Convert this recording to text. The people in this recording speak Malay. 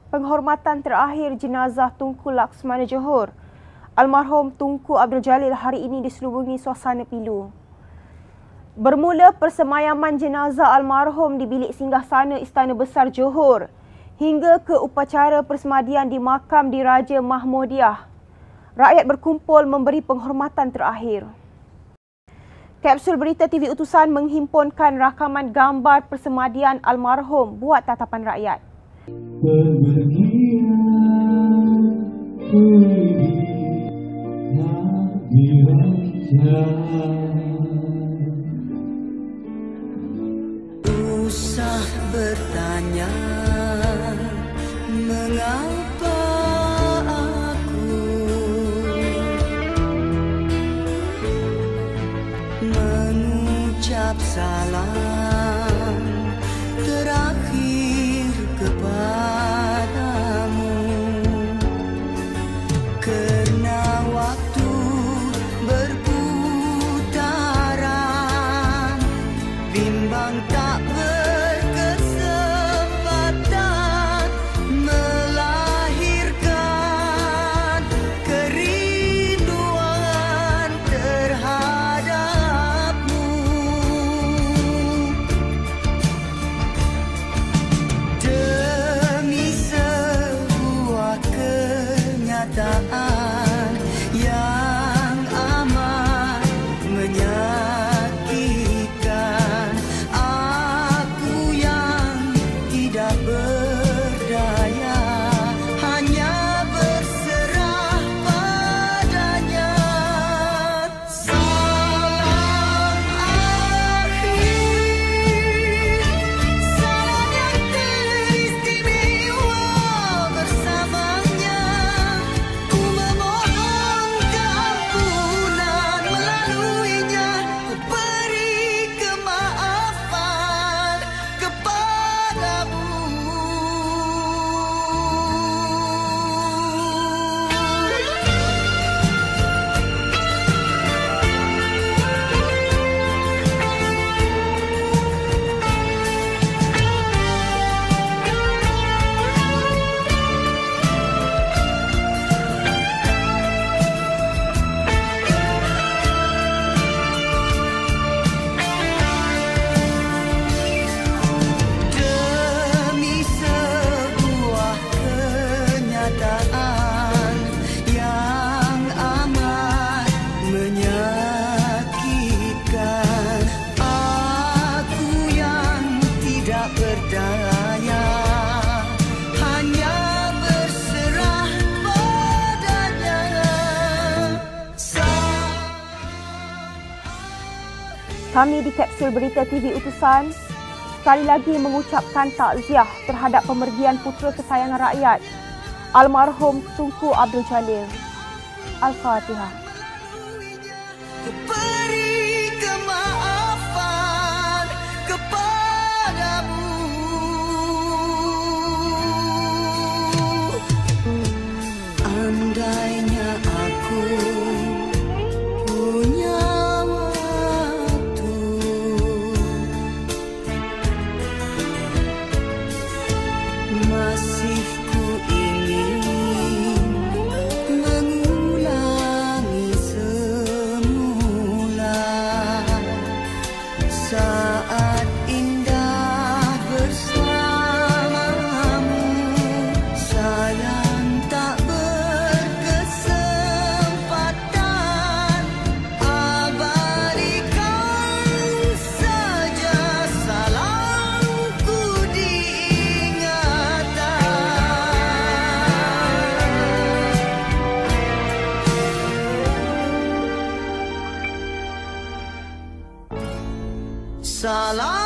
penghormatan terakhir jenazah Tunku Laksmana Johor. Almarhum Tunku Abdul Jalil hari ini diselubungi suasana pilu. Bermula persemayaman jenazah almarhum di bilik singgahsana Istana Besar Johor hingga ke upacara persemadian di makam Diraja Mahmudiyah. Rakyat berkumpul memberi penghormatan terakhir. Kapsul Berita TV Utusan menghimpunkan rakaman gambar persemadian almarhum buat tatapan rakyat. Usah bertanya mengapa aku mengucap salam terakhir kepadamu, kerana waktu berputaran bimbang tak berkesempatan melahirkan kerinduan terhadapmu. Demi sebuah kenyataan yang amat menyakitkan, aku yang tidak berdaya hanya berserah padanya. Salam akhir, salam yang teristimewa bersamanya. Ku memohon keampunan melaluinya, ku beri kemaafan kepadamu. Demi sebuah kenyataan yang amat menyakitkan, aku yang tidak berdaya hanya berserah padanya. Kami di Kapsul Berita TV Utusan sekali lagi mengucapkan takziah terhadap pemergian putera kesayangan rakyat, almarhum Tunku Abdul Jalil. Al-Fatihah. Ku beri kemaafan kepadamu. Andainya aku punya waktu, masih ku ingin mengulangi semula saat indah bersamamu. Sayang tak berkesempatan, abadikan saja salamku diingatan. Salam